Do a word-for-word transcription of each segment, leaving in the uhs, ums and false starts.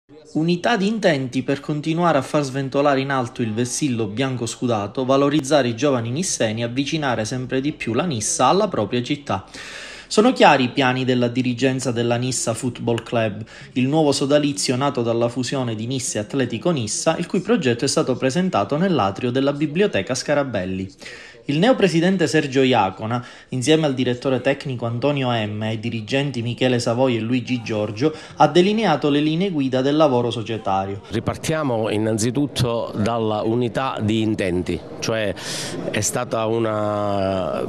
Unità di intenti per continuare a far sventolare in alto il vessillo bianco scudato, valorizzare i giovani nisseni e avvicinare sempre di più la Nissa alla propria città. Sono chiari i piani della dirigenza della Nissa Football Club, il nuovo sodalizio nato dalla fusione di Nissa e Atletico Nissa, il cui progetto è stato presentato nell'atrio della Biblioteca Scarabelli. Il neopresidente Sergio Iacona, insieme al direttore tecnico Antonio M e ai dirigenti Michele Savoi e Luigi Giorgio, ha delineato le linee guida del lavoro societario. Ripartiamo innanzitutto dalla unità di intenti, cioè è stata una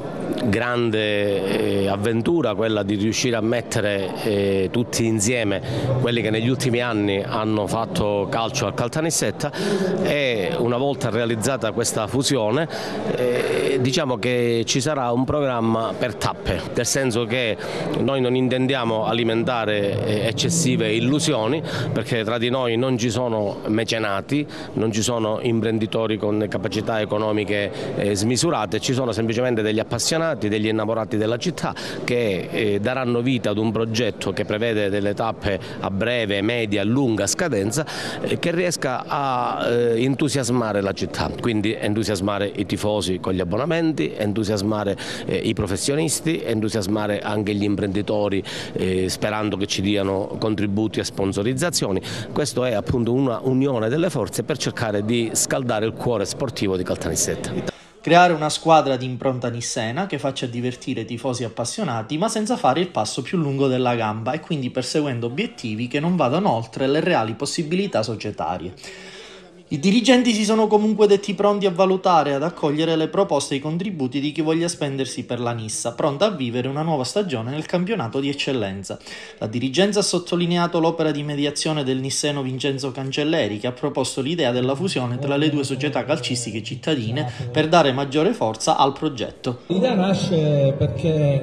grande avventura quella di riuscire a mettere eh, tutti insieme quelli che negli ultimi anni hanno fatto calcio al Caltanissetta, e una volta realizzata questa fusione eh, diciamo che ci sarà un programma per tappe, nel senso che noi non intendiamo alimentare eccessive illusioni, perché tra di noi non ci sono mecenati, non ci sono imprenditori con capacità economiche eh, smisurate, ci sono semplicemente degli appassionati, degli innamorati della città che eh, daranno vita ad un progetto che prevede delle tappe a breve, media, lunga scadenza eh, che riesca a eh, entusiasmare la città, quindi entusiasmare i tifosi con gli abbonamenti, entusiasmare eh, i professionisti, entusiasmare anche gli imprenditori eh, sperando che ci diano contributi e sponsorizzazioni. Questo è appunto una unione delle forze per cercare di scaldare il cuore sportivo di Caltanissetta. Creare una squadra di impronta nissena che faccia divertire i tifosi appassionati, ma senza fare il passo più lungo della gamba e quindi perseguendo obiettivi che non vadano oltre le reali possibilità societarie. I dirigenti si sono comunque detti pronti a valutare e ad accogliere le proposte e i contributi di chi voglia spendersi per la Nissa, pronta a vivere una nuova stagione nel campionato di eccellenza. La dirigenza ha sottolineato l'opera di mediazione del nisseno Vincenzo Cancelleri, che ha proposto l'idea della fusione tra le due società calcistiche cittadine per dare maggiore forza al progetto. L'idea nasce perché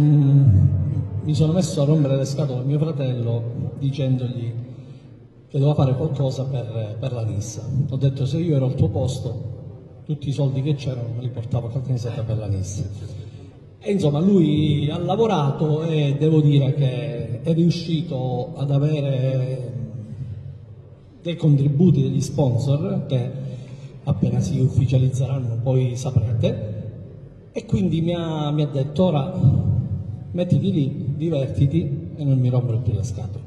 mh, mi sono messo a rompere le scatole a mio fratello dicendogli che doveva fare qualcosa per, per la Nissa. Ho detto: se io ero al tuo posto, tutti i soldi che c'erano me li portavo a Caltanissetta per la Nissa. E insomma lui ha lavorato e devo dire che è riuscito ad avere dei contributi degli sponsor che appena si ufficializzeranno poi saprete, e quindi mi ha, mi ha detto: ora mettiti lì, divertiti e non mi rompere più le scatole.